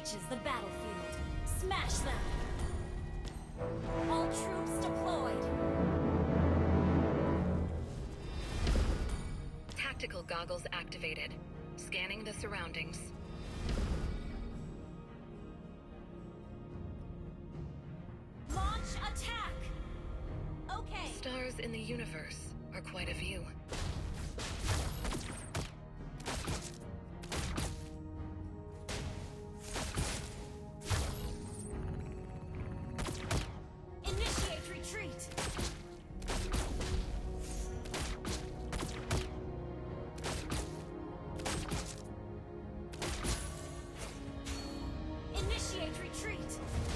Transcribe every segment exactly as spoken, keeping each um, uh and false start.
reaches the battlefield. Smash them! All troops deployed! Tactical goggles activated. Scanning the surroundings. Launch attack! Okay. Stars in the universe are quite a view. Initiate retreat! Initiate retreat!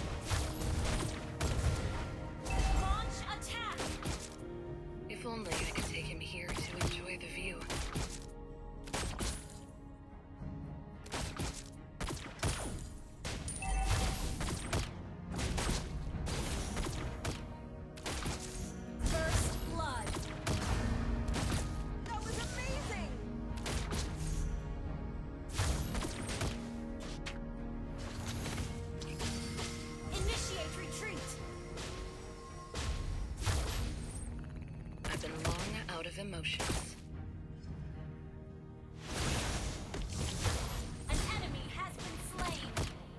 Launch attack! If only I could take him here to enjoy the view. First blood! That was amazing! Initiate retreat! I've been long out of emotions. An enemy has been slain!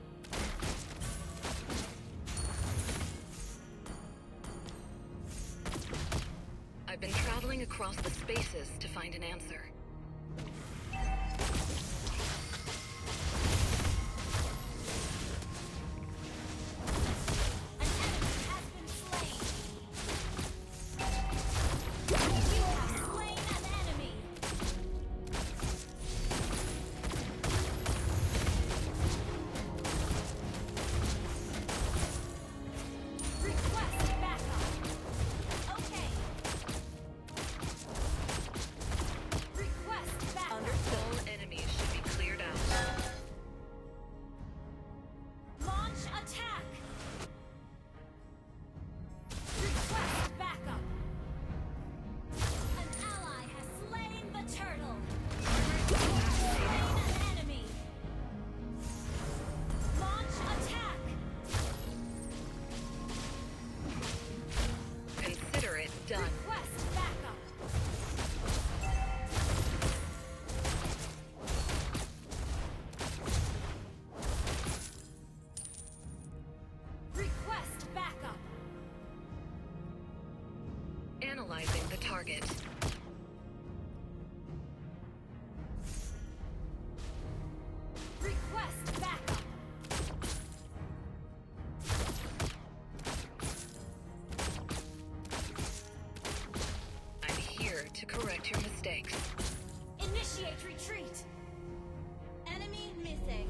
I've been traveling across the spaces to find an answer. An enemy has been slain! You have slain an enemy! Request backup! Okay. Request backup! All enemies should be cleared out. Launch attack! Request backup! An ally has slain the turtle! You have slain an enemy! Launch attack! Consider it done. Request backup! Request backup! Analyzing the target. Request backup! I'm here to correct your mistakes. Initiate retreat! Enemy missing.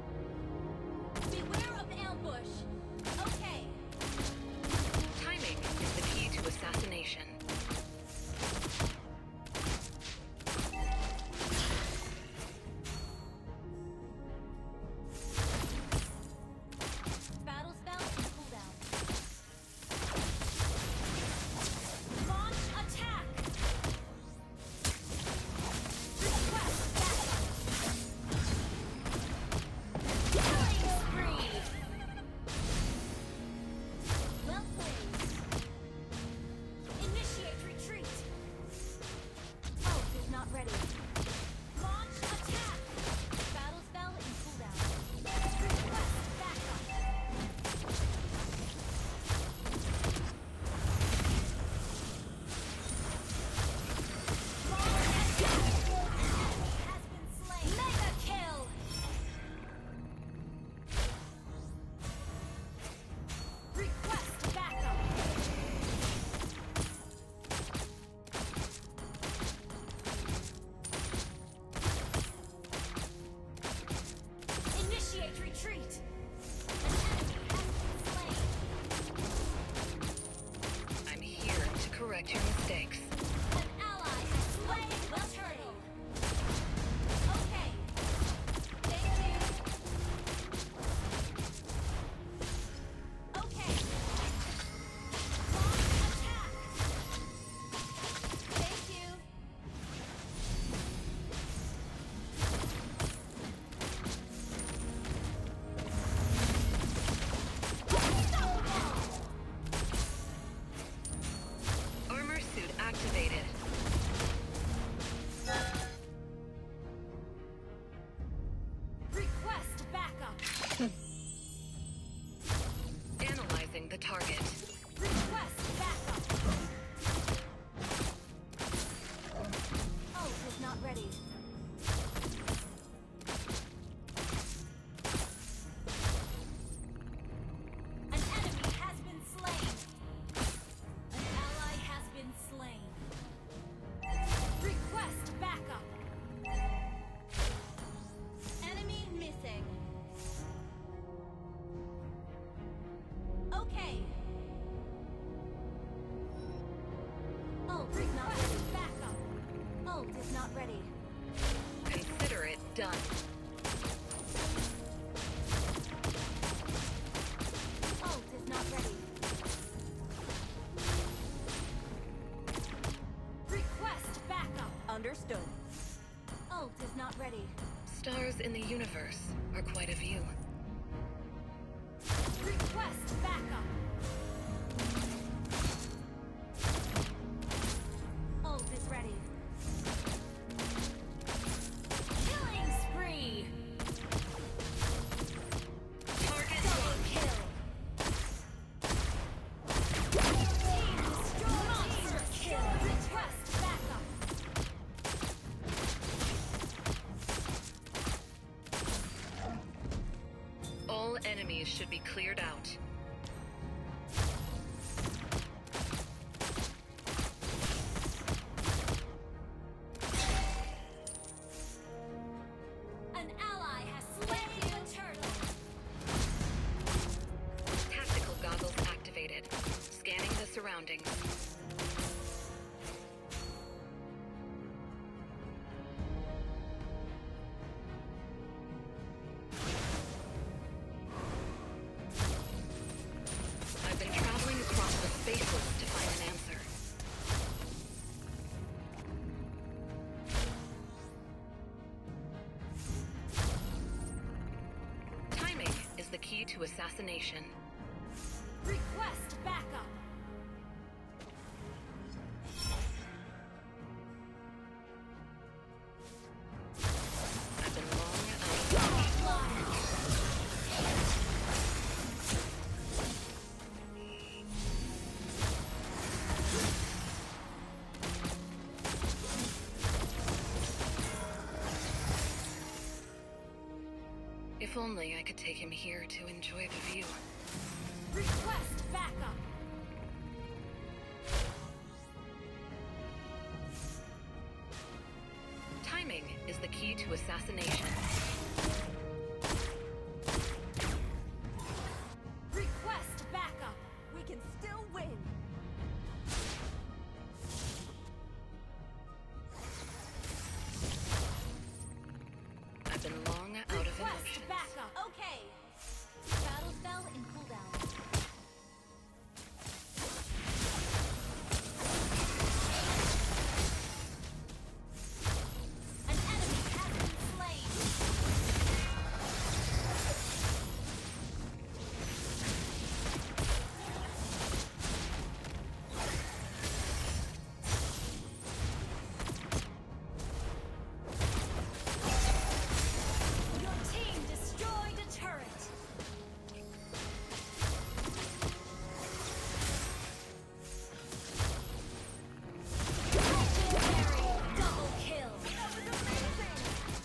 Beware of ambush. Okay. Timing Analyzing the target. Request backup. Ult is not ready. An enemy has been slain. An ally has been slain. Request backup. Enemy missing. Okay. Ult is not ready. Backup. Ult is not ready. Consider it done. Ult is not ready. Request backup. Understood. Ult is not ready. Stars in the universe are quite a view. Request backup. Ult is ready. Killing spree. Target Double kill. Team destroyed. Monster kill. Request backup. All enemies should be cleared out. An ally has slain the turtle. Tactical goggles activated. Scanning the surroundings. I've been traveling across the spaces to find an answer. Timing is the key to assassination. Request backup. I've been long out of If only I could take him here to enjoy the view. Request backup. Timing is the key to assassination. Request backup. We can still win. I've been long out of Request emotions. backup. Okay. Battle spell in cooldown. An enemy has been slain. Your team destroyed a turret. Legendary double kill. That was amazing.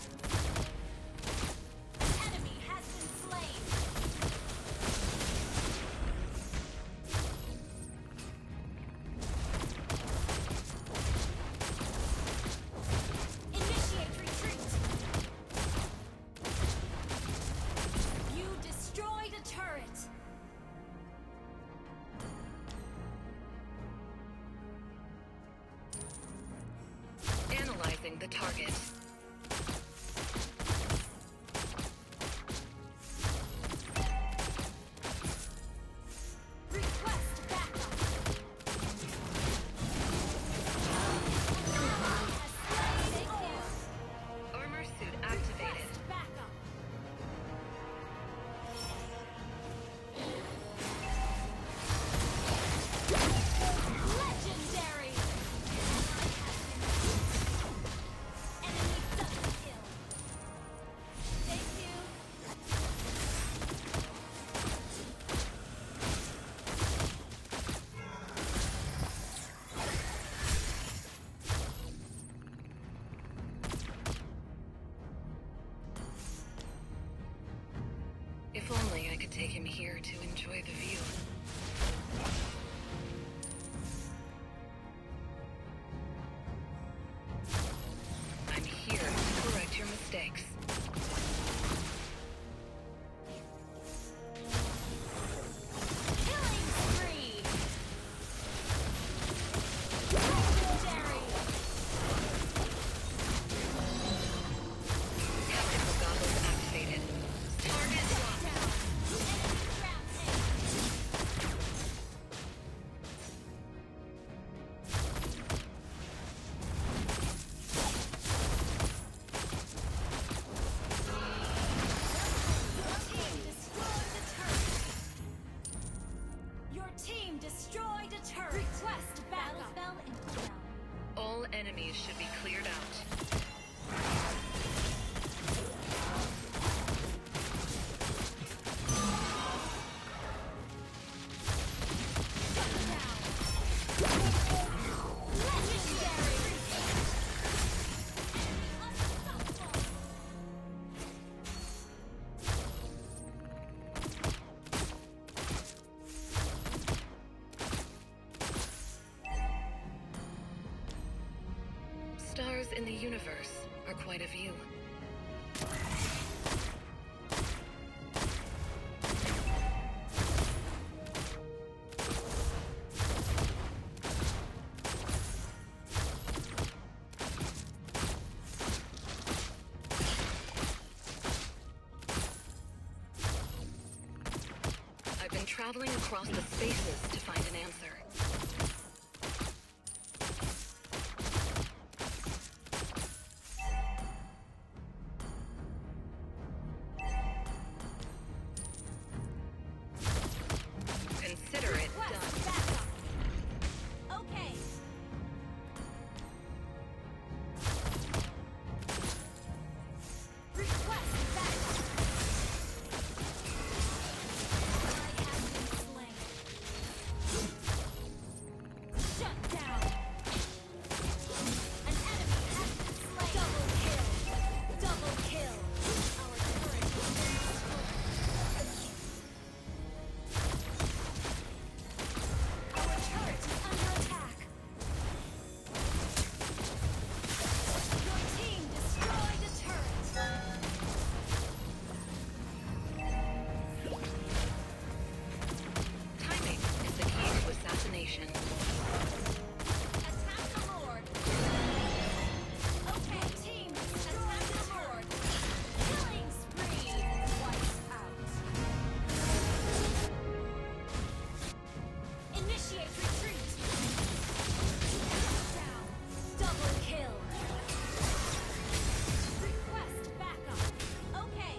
An enemy has been slain. Initiate retreat. You destroyed a turret. Analyzing the target. Request backup. An ally has slain all. Armor suit activated. Request backup. If only I could take him here to enjoy the view. I'm here to correct your mistakes. Killing spree! Legendary! Tactical goggles activated. Target locked. Enemy rampage! Your team destroyed a turret! Request battle spell in cooldown. All enemies should be cleared out. Legendary! Unstoppable! Stars in the universe are quite a view. I've been traveling across the spaces to find an answer. Consider it Request done. backup. Okay. Request backup. Ally has been slain. Shut down. An enemy has been slain. Double kill. Double kill. Our turret has been destroyed. Our turret is under attack. Your team destroyed a turret. Timing is the key to assassination. Attack the Lord. Okay, team destroyed the Lord. Killing spree. Wipes out. Initiate retreat. Down. Double kill. Request backup. Okay.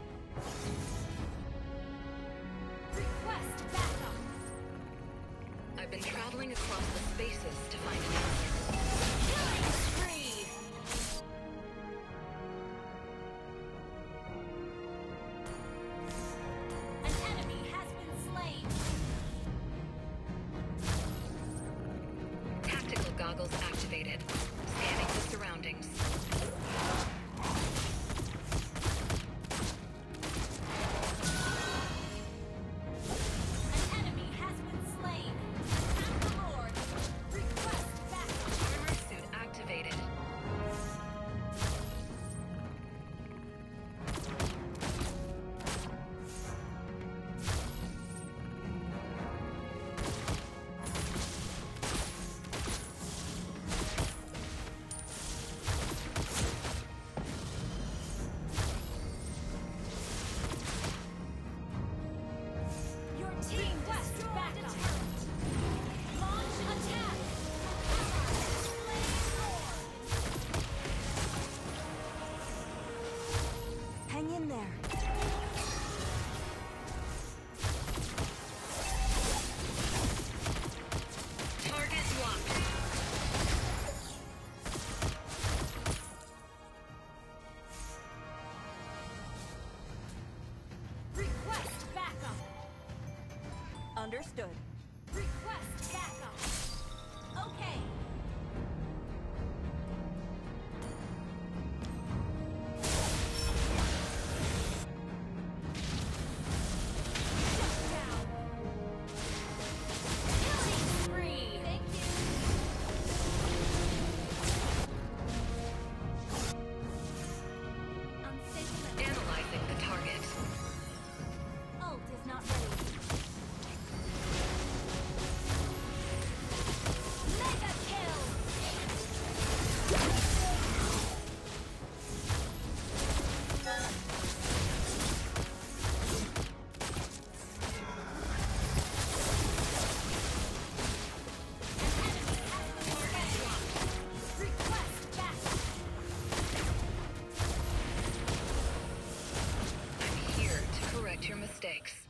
Request backup. I've been traveling across the spaces to find an answer. Killing spree. An enemy has been slain. Tactical goggles activated. Scanning the surroundings. An enemy has been slain. Attack the Lord. Request backup. Armor suit activated. Your team destroyed backup. Launch attack. Slain Lord. Hang in there. Target locked. Request backup. Understood. Request backup. Okay. mistakes.